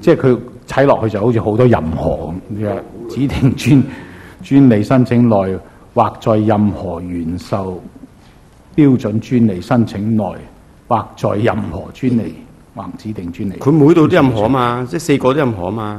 即係佢睇落去就好似好多任何嘅指定專利申請內，或在任何原授標準專利申請內，或在任何專利或指定專利。 佢每度都任何啊嘛，即係4個都任何啊嘛。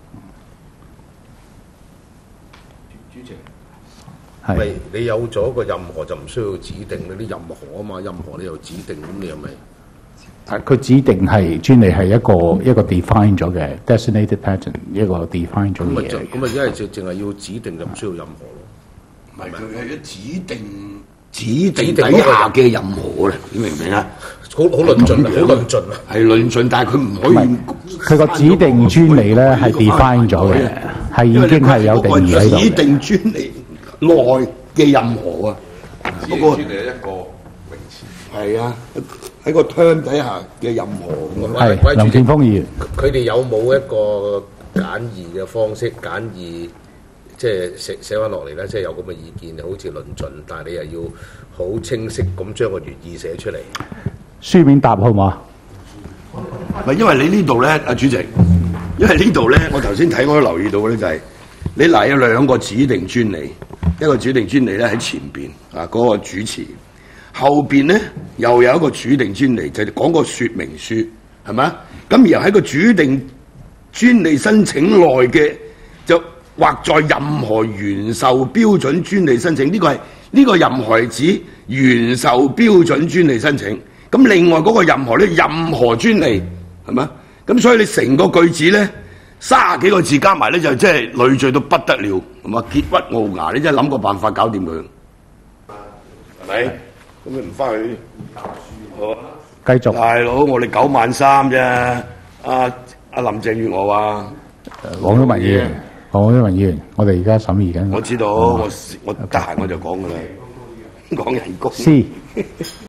主席， 係咪你有咗個任何就唔需要指定嗰啲任何啊嘛，任何你又指定，咁你又咪？ 佢指定係專利係一個 define 咗嘅 designated patent， 一個 define 咗嘅嘢。 咁咪因為淨係要指定就唔需要任何咯。 唔係佢係指定底下嘅任何咧，你明唔明啊？ 好論盡啊，好論盡啊。 係論盡，但係佢唔可以。 佢個指定專利咧係 define 咗嘅，係已經係有定義喺度。 指定專利內嘅任何啊， 指定專利係一個名詞。 係啊，喺個 term 底下嘅任何。 係林健鋒議員， 佢哋有冇一個簡易嘅方式，簡易即係寫翻落嚟咧？即係有咁嘅意見，好似論盡，但係你又要好清晰咁將個原意寫出嚟。 書面答好嘛？ 唔係因為你呢度咧，阿主席，因為呢度咧，我頭先睇我都留意到咧，就係你嗱有2個指定專利，一個指定專利咧喺前邊啊嗰個主詞，後邊咧又有一個指定專利，就係講個説明書，係咪？咁然後喺個指定專利申請內嘅就或在任何原授標準專利申請，呢個任何係指原授標準專利申請。咁另外嗰個任何咧，任何專利係咪？咁所以你成個句子咧30幾個字加埋咧，就即係累贅到不得了，係嘛？傑屈傲牙，你真係諗個辦法搞掂佢，係咪？咁你唔翻去好啊？ 繼續。 大佬，我哋93000啫。阿林鄭月娥話， 黃毓民議員，我哋而家審議緊。 我知道，我得閒我就講㗎啦，講人工。 C